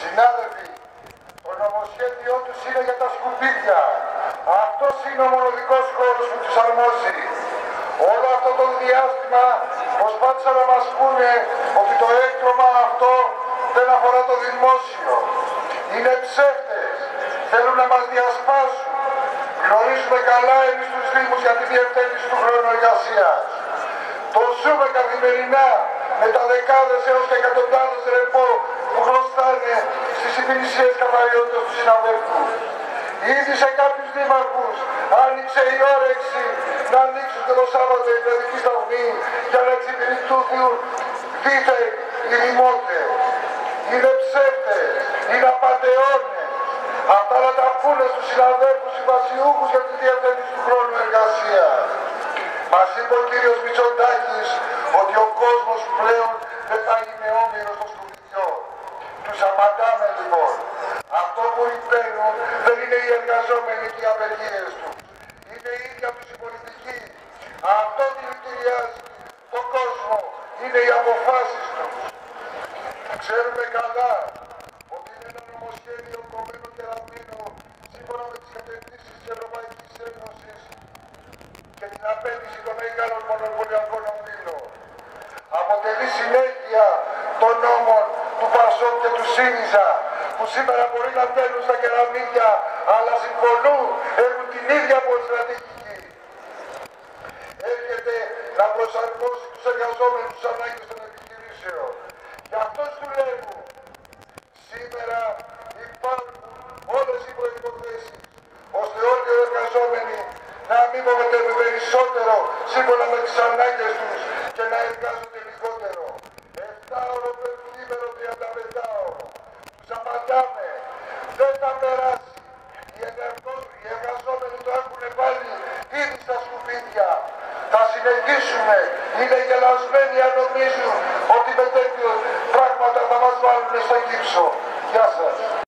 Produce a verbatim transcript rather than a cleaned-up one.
Συνάδελφοι, το νομοσχέδιό τους είναι για τα σκουπίδια. Αυτός είναι ο μοναδικός χώρος που τους αρμόζει. Όλο αυτό το διάστημα προσπάθησαν να μας πούνε ότι το έκτρωμα αυτό δεν αφορά το δημόσιο. Είναι ψεύτες. Θέλουν να μας διασπάσουν. Γνωρίζουμε καλά εμείς τους Δήμους για τη διευθέτηση του χρόνου εργασίας. Το ζούμε καθημερινά με τα δεκάδες έως και εκατοντάδες ρεπό που χρωστάνε στις υπηρεσίες καθαριότητας του συναδέλφου. Ήδη σε κάποιους δήμαρχους άνοιξε η όρεξη να ανοίξουν και το Σάββατο η παιδική σταθμή για να εξυπηρετούν δίθεν οι δημότες. Είναι ψεύτες, είναι απατεώνες. Αυτά να τα πούνε στους συναδέλφους συμβασιούχους για τη διευθέτηση του χρόνου εργασίας. Μας είπε ο κύριος Μητσοτάκης ότι ο κόσμος πλέον δεν θα είναι όμηρος των σκουπιδιών. Τους απαντάμε λοιπόν. Αυτό που υπέρνουν δεν είναι οι εργαζόμενοι και οι απεργίες τους. Είναι οι ίδιοι τους οι πολιτικοί. Αυτό τι λειτουργιάζει τον κόσμο. Είναι οι αποφάσεις τους. Ξέρουμε καλά ότι είναι ένα νομοσχέδιο κομμένο και ραμμένο σύμφωνα με τις κατευθύνσεις της Ευρωπαϊκής Ένωσης και την απέτηση των μεγάλων μονοπωλιακών ομίλων. Αποτελεί συνέχεια των νόμων του Πασόκ και του ΣΥΡΙΖΑ που σήμερα μπορεί να μπαίνουν στα κεραμίδια αλλά συμφωνούν, έχουν την ίδια πολιτική. Έρχεται να προσαρμόσει τους εργαζόμενους στους ανάγκες των επιχειρήσεων. Γι' αυτό δουλεύουν. Σήμερα υπάρχουν όλες οι προϋποθέσεις ώστε όλοι οι εργαζόμενοι να αμείβονται με περισσότερο σύμφωνα με τις ανάγκες τους και να εργάζονται λιγότερο. εφτά ώρο πεντήμερο, τριάντα πέντε ώρο. Τους απαντάμε. Δεν θα περάσει. Οι, ενεργό, οι εργαζόμενοι το έχουν βάλει ήδη στα σκουπίδια. Θα συνεχίσουμε. Είναι γελασμένοι αν νομίζουν ότι με τέτοια πράγματα θα μας βάλουν στο κύψο. Γεια σας.